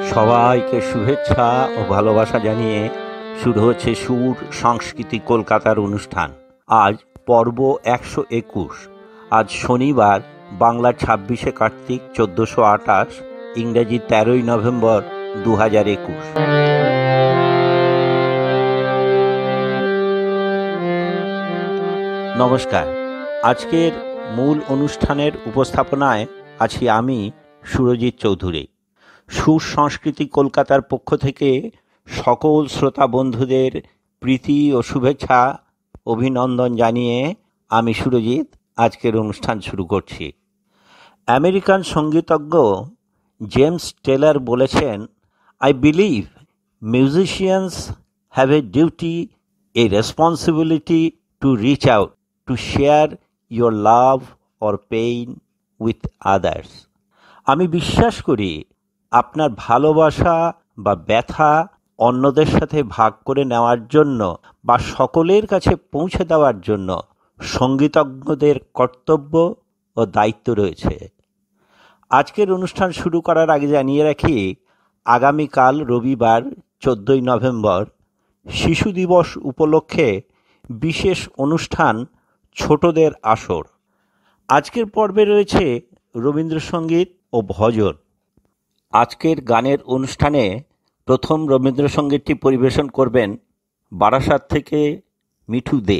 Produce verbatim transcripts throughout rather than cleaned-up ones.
সবাইকে শুভেচ্ছা ও ভালোবাসা জানিয়ে শুরু হচ্ছে সুর সংস্কৃতি কলকাতার অনুষ্ঠান। আজ পর্ব একশো একুশ। আজ শনিবার, বাংলা ছাব্বিশে কার্তিক চোদ্দোশো আঠাশ, ইংরেজি তেরোই নভেম্বর দু হাজার একুশ। নমস্কার। আজকের মূল অনুষ্ঠানের উপস্থাপনায় আছি আমি, সুরজিৎ চৌধুরী। সুর সংস্কৃতি কলকাতার পক্ষ থেকে সকল শ্রোতা বন্ধুদের প্রীতি ও শুভেচ্ছা অভিনন্দন জানিয়ে আমি সুরজিৎ আজকের অনুষ্ঠান শুরু করছি। আমেরিকান সঙ্গীতজ্ঞ জেমস টেলর বলেছেন, I believe musicians have a duty, a responsibility to reach out, to share your love or pain with others. আমি বিশ্বাস করি আপনার ভালোবাসা বা ব্যথা অন্যদের সাথে ভাগ করে নেওয়ার জন্য বা সকলের কাছে পৌঁছে দেওয়ার জন্য সঙ্গীতজ্ঞদের কর্তব্য ও দায়িত্ব রয়েছে। আজকের অনুষ্ঠান শুরু করার আগে জানিয়ে রাখি, আগামীকাল রবিবার চোদ্দোই নভেম্বর শিশু দিবস উপলক্ষে বিশেষ অনুষ্ঠান ছোটদের আসর। আজকের পর্বে রয়েছে রবীন্দ্রসঙ্গীত ও ভজন। আজকের গানের অনুষ্ঠানে প্রথম রবীন্দ্রসঙ্গীতটি পরিবেশন করবেন বারাসাত থেকে মিঠু দে।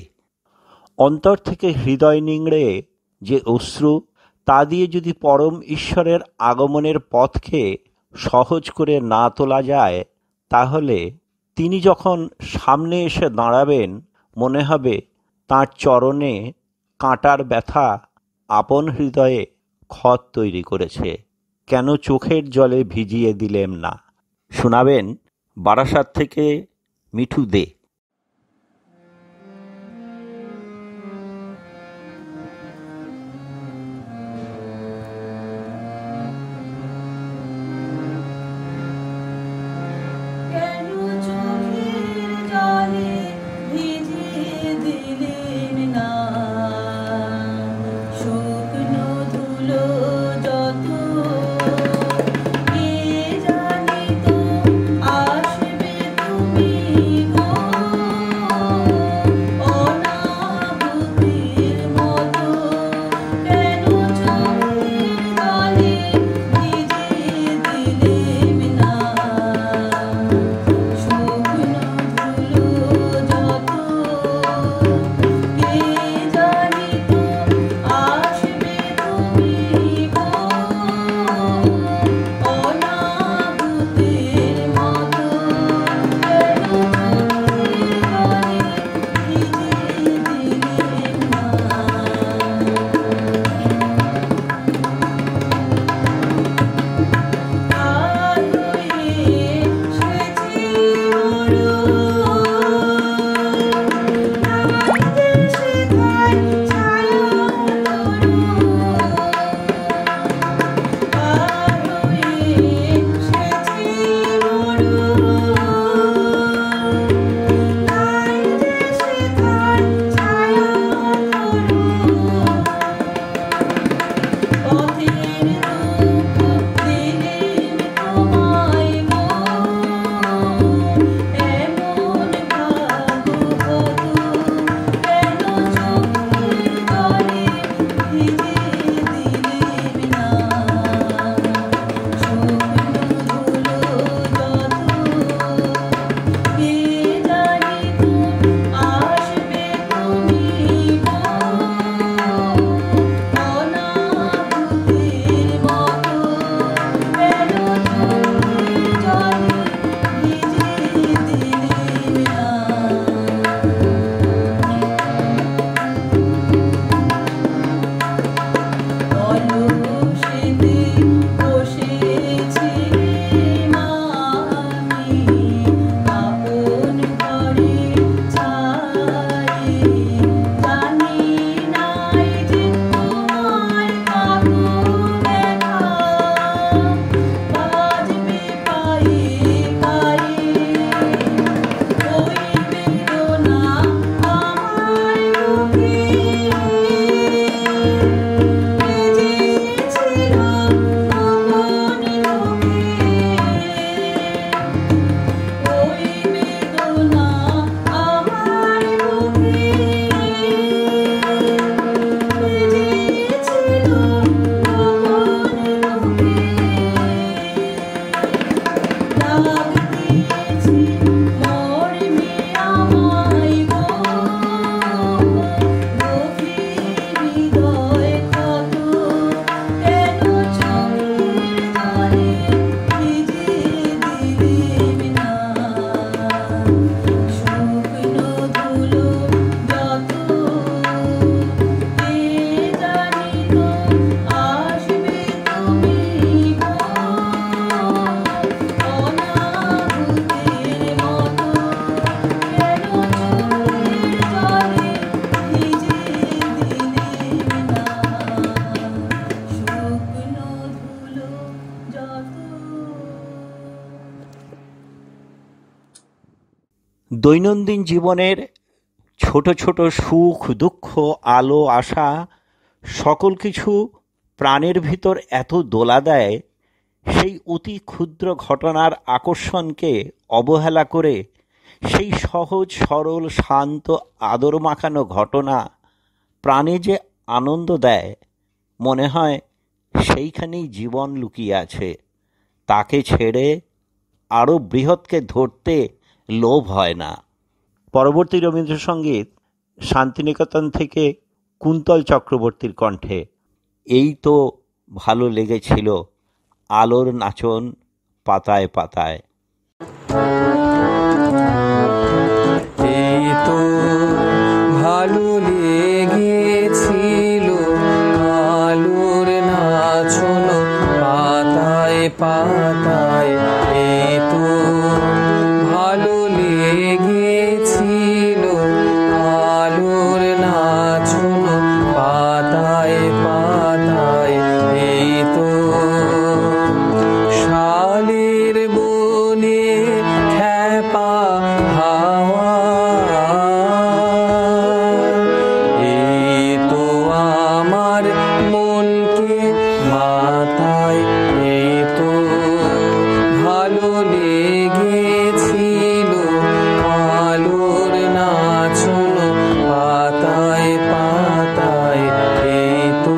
অন্তর থেকে হৃদয় নিংড়ে যে অশ্রু, তা দিয়ে যদি পরম ঈশ্বরের আগমনের পথকে সহজ করে না তোলা যায়, তাহলে তিনি যখন সামনে এসে দাঁড়াবেন মনে হবে তাঁর চরণে কাঁটার ব্যথা আপন হৃদয়ে ক্ষত তৈরি করেছে। কেন চোখের জলে ভিজিয়ে দিলেম না। শোনাবেন বারাসাত থেকে মিঠু দে। আসবে তুমি গো দৈনন্দিন জীবনের ছোট ছোট সুখ দুঃখ আলো আশা সকল কিছু প্রাণের ভিতর এত দোলা দেয়, সেই অতি ক্ষুদ্র ঘটনার আকর্ষণকে অবহেলা করে সেই সহজ সরল শান্ত আদর মাখানো ঘটনা প্রাণে যে আনন্দ দেয়, মনে হয় সেইখানেই জীবন লুকিয়ে আছে। তাকে ছেড়ে আরও বৃহৎকে ধরতে লোভ হয় না। পরবর্তী রবীন্দ্রসঙ্গীত শান্তিনিকেতন থেকে কুন্তল চক্রবর্তীর কণ্ঠে। এই তো ভালো লেগেছিল আলোর নাচন পাতায় পাতায়। এই তো ভালো লেগেছিল আলোর নাচন পাতায় পাতায়। এই তো ভালো লেগেছিল আলোর নাচন পাতায় পাতায়। এই তো শালের বনে খ্যাপা হাওয়া, এই তো আমার মনকে মাতায়। এই তো ভালো লেগেছিল আলোর নাচন পাতায় পাতায়। এই তো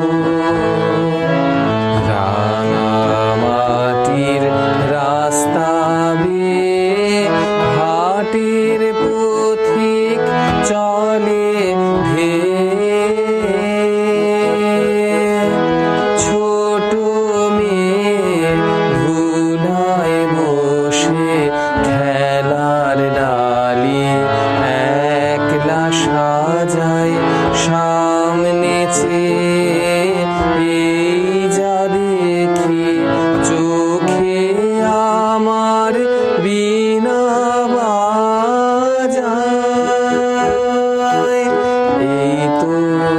রাঙামাটির রাস্তা বেয়ে ঘাটের পথিক চলে ধেয়ে, ছোট মেয়ে ধুলায় বসে খেলার ডালি একলা সাজায় সামনে চেয়ে। এই যা দেখি চোখে আমার বিনা বাজায়। এই তো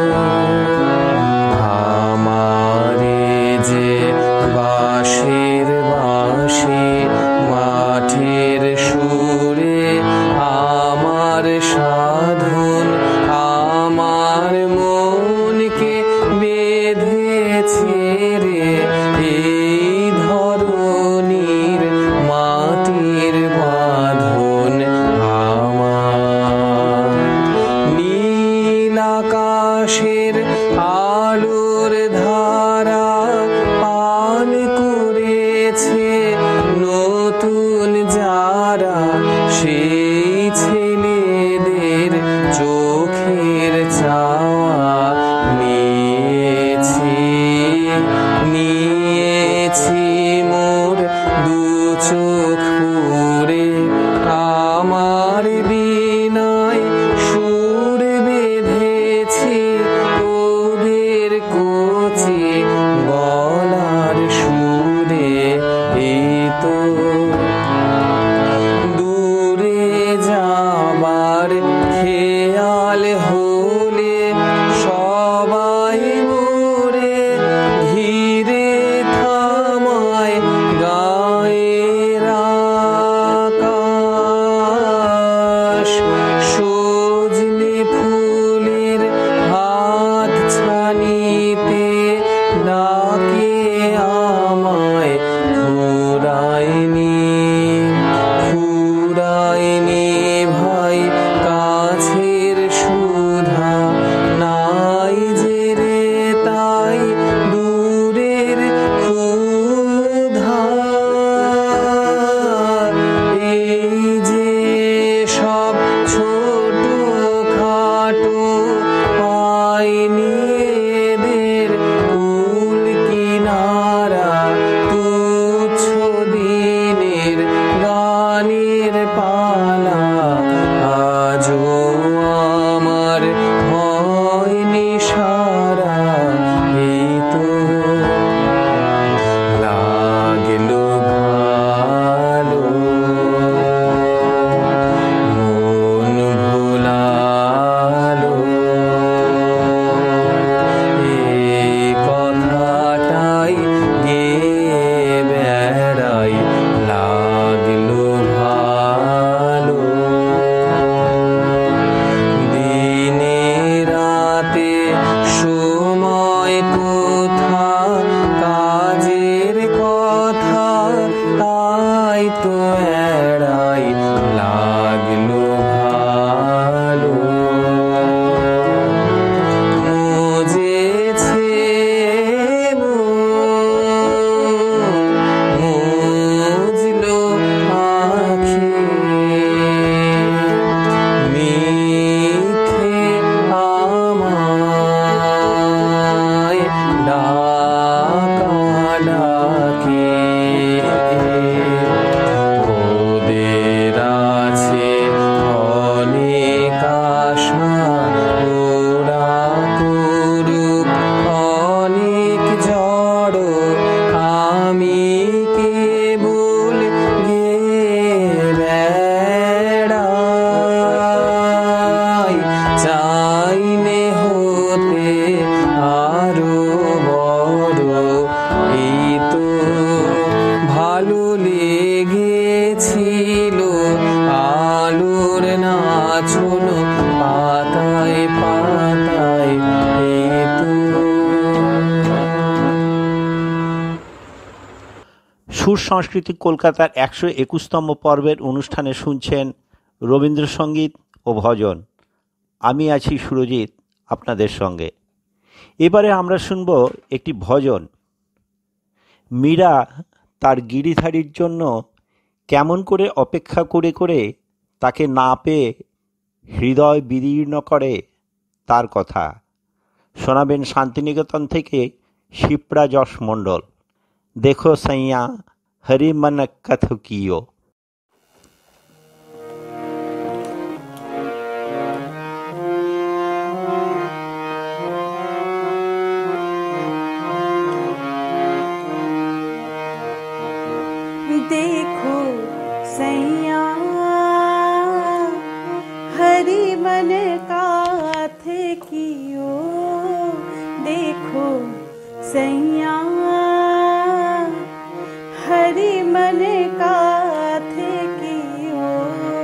আমারে যে বাঁশের বাঁশি মাঠের সুরে আমার সাধন আমার মনকে বেঁধেছে রে। এই ধরনীর মাটির বাঁধন আমার। নীল আকাশের আলোর ধারা পান করেছে নতুন যারা, সেই ছেলেদের চোখের চাওয়া নিয়েছি নিয়েছি মোর দু চোখ পুরে। আমার বিনায় সুর বেঁধেছি ওদের কচি গলার সুরে। এই তো দূরে তাই তো এড়াই লাগলো ভালো। মুজেছে মুজলো আখি, মিথ্যে আমায় ডাকাডাকি। ওদের আছে অনেক আশা, ওরা করুক অনেক জড়, আমি কেবল গেয়ে বেড়াই। চাইনে হতে আরো বড়, এই তো ভালো লেগেছিল আলোর নাচন পাতায় পাতায়, এই তো। সুর সংস্কৃতি কলকাতার একশো একুশতম পর্বের অনুষ্ঠানে শুনছেন রবীন্দ্রসঙ্গীত ও ভজন। আমি আছি সুরজিৎ আপনাদের সঙ্গে। এবারে আমরা শুনব একটি ভজন। মীরা তার গিরিধারীর জন্য কেমন করে অপেক্ষা করে করে তাকে না পেয়ে হৃদয় বিদীর্ণ করে তার কথা শোনাবেন শান্তিনিকেতন থেকে শিপ্রা যশ মণ্ডল। দেখো সैया हरि मन कथ कियो। देखो सैया हरि मन काथ कियो, देखो सैया हरि मन काथ कियो।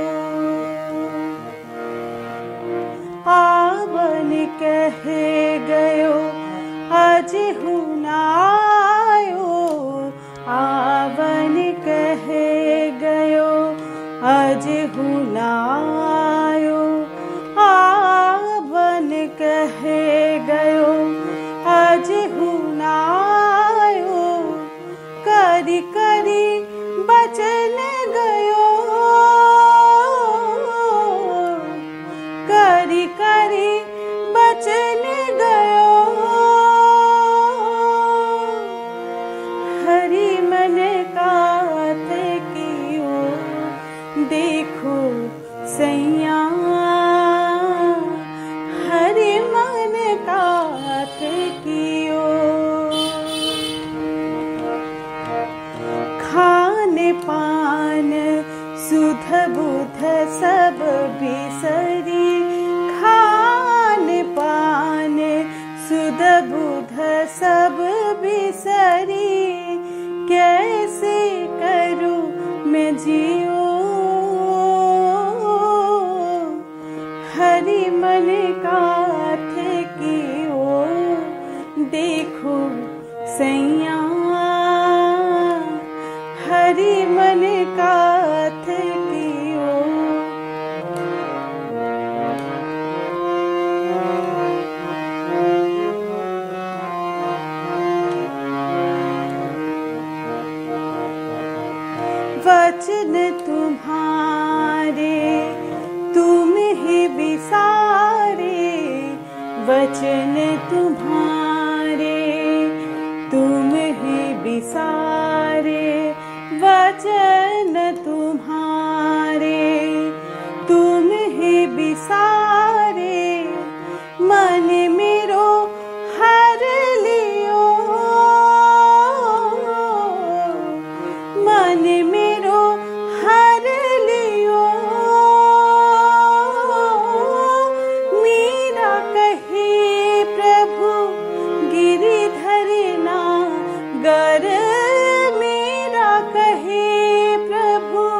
आवन कहे गयो आज हुनायो, आवन कहे गयो आज हुनायो, आवन कहे गयो आज हुनायो। करी करी बचन गयो, करी करी बचन गयो। हरि मन काथ कियो, देखो सैया हरि मन काथ कियो। खान पान सुध बुध सब बिसरी, खान पान सुध बुध सब बिसरी। कैसे करूं मैं जियो, हरि मन काथ कियो, देखो सैया हरि मन काथ कियो। वचन तुम्हारे तुम ही विसारे, वचन तुम्हारे तुम ही विसारे। वचन तुम्हारे तुम ही विसारे, मन मेरो हर लियो, मन मेरो हर लियो। मीरा कहे प्रभु गिरिधर ना गर, मीरा कहे प्रभु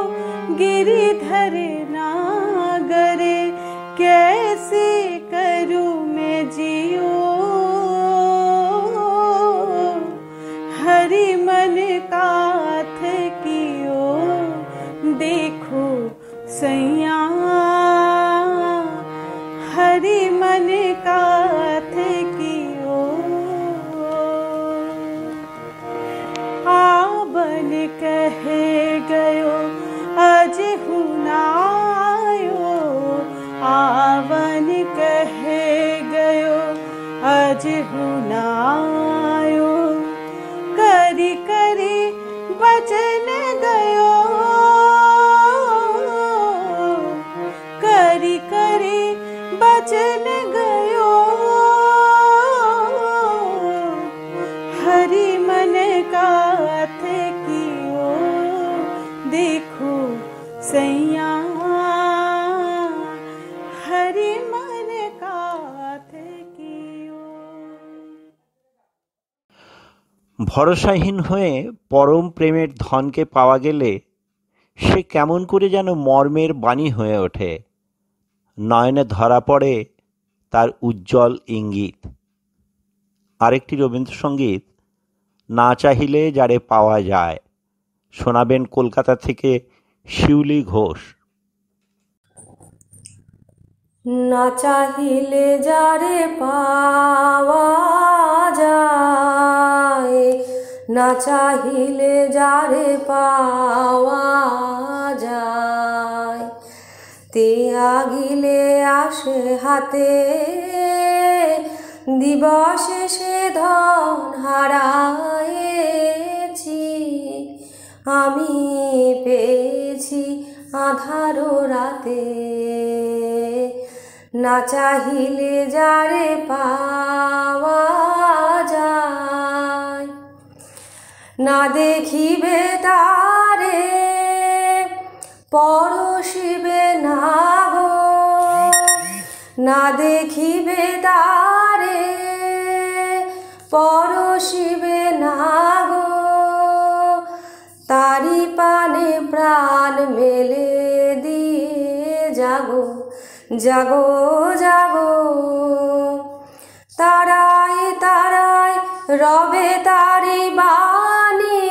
सैया हरि मन काथ कियो आवन कहे गयो अजहु नायो आवन कहे गयो अजहु नायो करी करी बचन गयो करी करी बचन गयो हरि मन काथ कियो देखो सैया हरि मन काथ कियो। ভরসাহীন হয়ে পরম প্রেমের ধনকে পাওয়া গেলে সে কেমন করে যেন মর্মের বাণী হয়ে ওঠে। নয়নে ধরা পড়ে তার উজ্জ্বল ইঙ্গিত। আরেকটি রবীন্দ্রসঙ্গীত না চাহিলে যারে পাওয়া যায়, শোনাবেন কলকাতা থেকে শিউলি ঘোষ। না চাহিলে যারে পাওয়া যায়, না চাহিলে যারে পাওয়া যায়, তে আগিলে আসে হাতে দিবসে সে ধন হারায়েছি আমি পেয়েছি আধারো রাতে। না চাহিলে যারে পাওয়া যায়, না দেখিবে তারে পরশিবে না গো, না দেখিবে তারে পরশিবে না গো, তারি পানে প্রাণ মেলে দিয়ে জাগো জাগো জাগো। তারাই তারাই রবে তারি বাণী,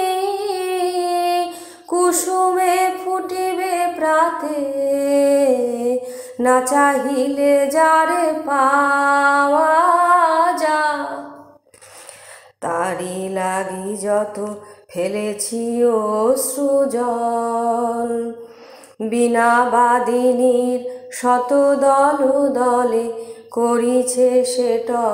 কুসুমে ফুটিবে প্রাতে, না চাহিলে যারে পাওয়া যায়। তারি লাগি যত ফেলেছি অশ্রুজল, বিনা বাদিনীর শত দল দলে করিছে সে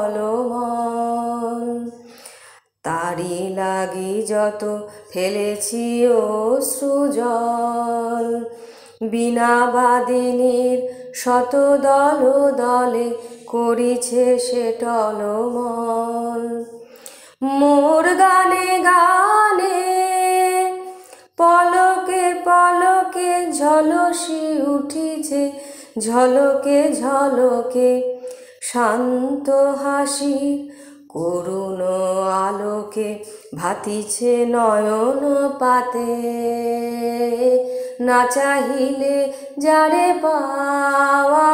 টলমল। তারি লাগি যত ফেলেছি অশ্রুজল, বিনা বাদিনীর শত দল দলে করিছে সে টলমল। মোর গানে গানে পলকে পলকে ঝলসি উঠিছে, ঝলকে ঝলকে শান্ত হাসি করুণ আলোকে ভাতিছে নয়ন পাতে। না চাহিলে যারে পাওয়া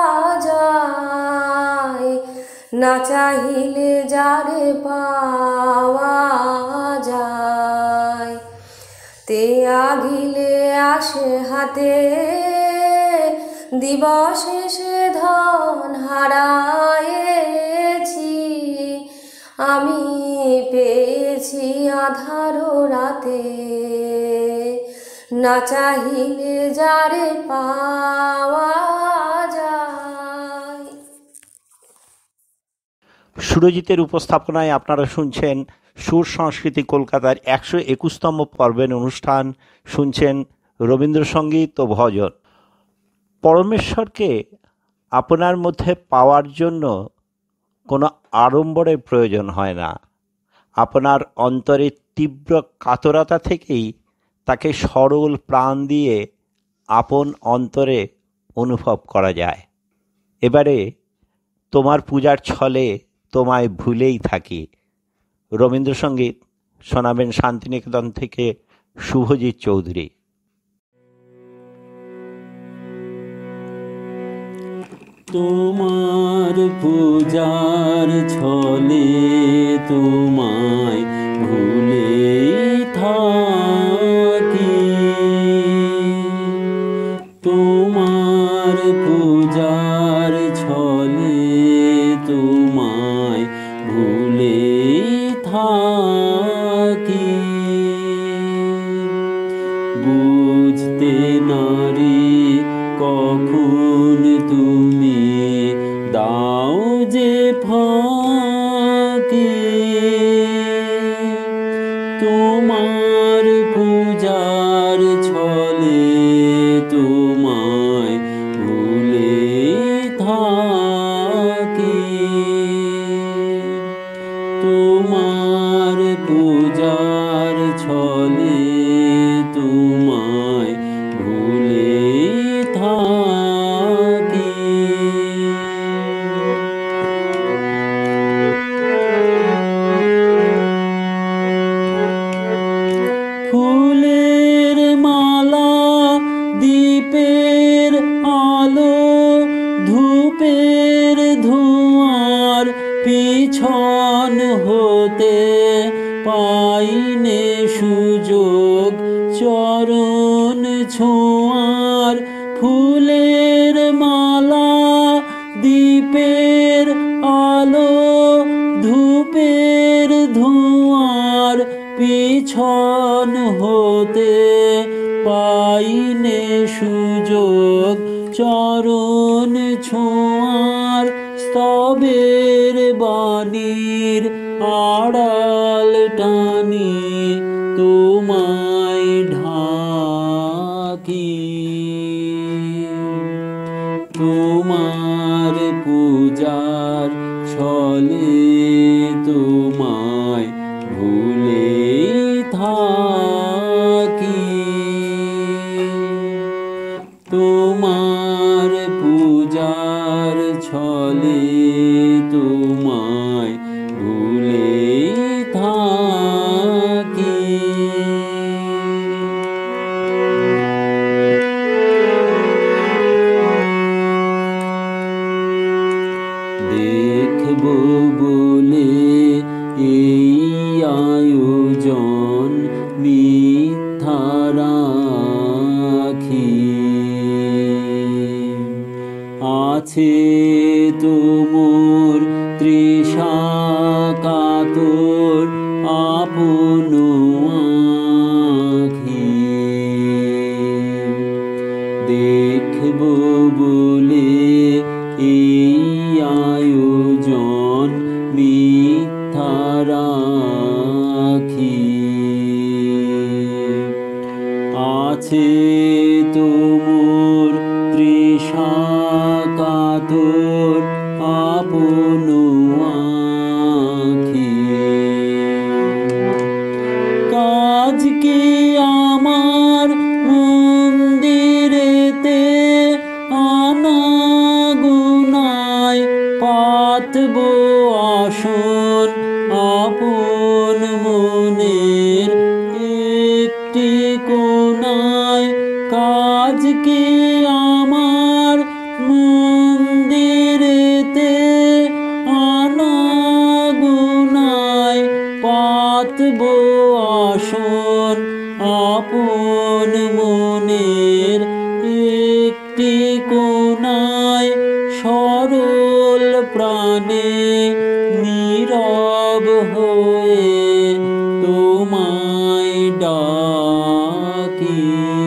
যায়, না চাহিলে যারে পাওয়া যায়, তে আগিলে আসে হাতে দিবসে সে ধন হারায়েছি আমি পেয়েছি আধারো রাতে। না চাহিলে যারে পাওয়া যায়। সুরজিতের উপস্থাপনায় আপনারা শুনছেন সুর সংস্কৃতি কলকাতার একশো একুশতম পর্বের অনুষ্ঠান, শুনছেন রবীন্দ্রসঙ্গীত ও ভজন। পরমেশ্বরকে আপনার মধ্যে পাওয়ার জন্য কোনো আড়ম্বরের প্রয়োজন হয় না। আপনার অন্তরের তীব্র কাতরতা থেকেই তাকে সরল প্রাণ দিয়ে আপন অন্তরে অনুভব করা যায়। এবারে তোমার পূজার ছলে তোমায় ভুলেই থাকি, রবীন্দ্রসঙ্গীত শোনাবেন শান্তিনিকেতন থেকে শুভজিৎ চৌধুরী। তোমার পূজার ছলে তোমায় ভুলেই থাকি, বুঝতে নারী কখন তুমি দাও যে ফাঁকি, তোমার পূজার ছলে তোমায় ভুলে থাকি, তোমার পূজার ছলে তোমায় ভুলে থাকি। ফুলের মালা দীপের আলো ধূপের ধোঁয়ার পিছন হতে পাইনে সুযোগ চরণ ছোঁয়ার। ফুলের মালা দীপের আলো ধূপের ধোঁয়ার পিছন হতে পাইনে সুযোগ চরণ ছোঁয়ার। স্তবের বাণীর আড়াল টানি তোমায় ঢাকি, তোমার পূজার ছলে তোমায় ভুলে থাকি, তোমার পূজার ছলে তোমায় ভুলে থাকি। দেখব বলে এই আয়োজন মিথ্যা রাখি, আছে তোমর তৃষা কাতর আপন আঁখি, দেখব বলে এই আয়োজন মিথ্যা রাখি, আছে তোমর তৃষা কাতর আপন আঁখি। কাজ কি আমার মন্দিরেতে আনাগুনায় পাতব আসন আপন মনের একটি কোণায়। কাজ কি আমার মন্দিরেতে আনাগুনায় পাতব আসন আপন মনের একটি কোণায়। সরল প্রাণে নীরব হয়ে তোমায় ডাকি,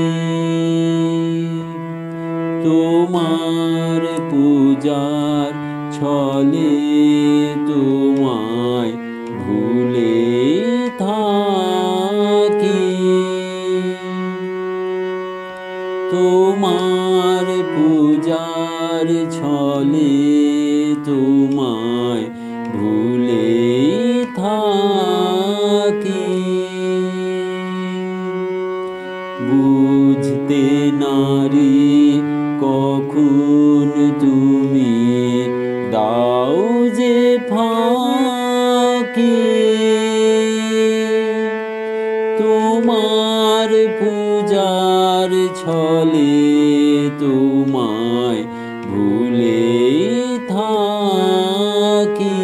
তোমার পূজার ছলে তোমায় ভুলে থাকি, তোমার পূজার ছলে তোমায় ভুলে থাকি। বুঝতে নারী কখন তুমি দাও যে ফাঁকি, তোমার পূজার ছলে তোমায় ভুলে থাকি,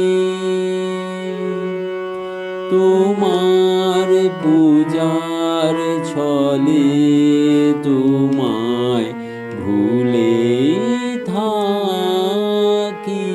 তোমার পূজার ছলে তোমায় ভুলে থাকি।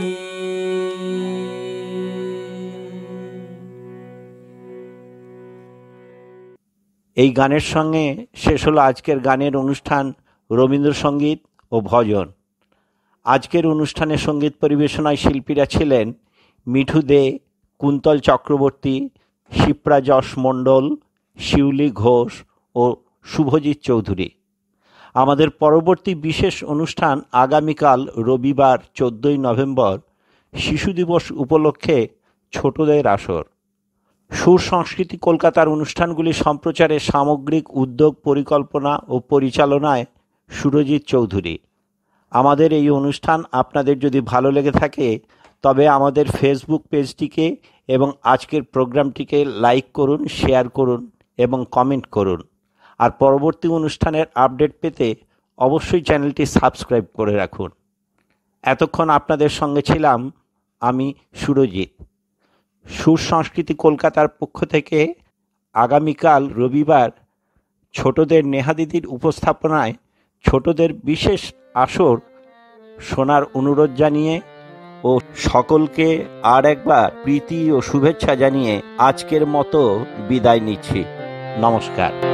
এই গানের সঙ্গে শেষ হলো আজকের গানের অনুষ্ঠান রবীন্দ্রসঙ্গীত ও ভজন। আজকের অনুষ্ঠানে সঙ্গীত পরিবেশনায় শিল্পীরা ছিলেন মিঠু দে, কুন্তল চক্রবর্তী, শিপ্রা যশ মণ্ডল, শিউলি ঘোষ ও শুভজিৎ চৌধুরী। আমাদের পরবর্তী বিশেষ অনুষ্ঠান আগামীকাল রবিবার চোদ্দোই নভেম্বর শিশু দিবস উপলক্ষে ছোটদের আসর। সুর সংস্কৃতি কলকাতার অনুষ্ঠানগুলি সম্প্রচারে সামগ্রিক উদ্যোগ, পরিকল্পনা ও পরিচালনায় সুরজিৎ চৌধুরী। আমাদের এই অনুষ্ঠান আপনাদের যদি ভালো লেগে থাকে তবে আমাদের ফেসবুক পেজটিকে এবং আজকের প্রোগ্রামটিকে লাইক করুন, শেয়ার করুন এবং কমেন্ট করুন। আর পরবর্তী অনুষ্ঠানের আপডেট পেতে অবশ্যই চ্যানেলটি সাবস্ক্রাইব করে রাখুন। এতক্ষণ আপনাদের সঙ্গে ছিলাম আমি সুরজিৎ। সুর সংস্কৃতি কলকাতার পক্ষ থেকে আগামীকাল রবিবার ছোটদের নেহা দিদির উপস্থাপনায় ছোটদের বিশেষ আসর শোনার অনুরোধ জানিয়ে ও সকলকে আর একবার প্রীতি ও শুভেচ্ছা জানিয়ে আজকের মতো বিদায় নিচ্ছি। নমস্কার।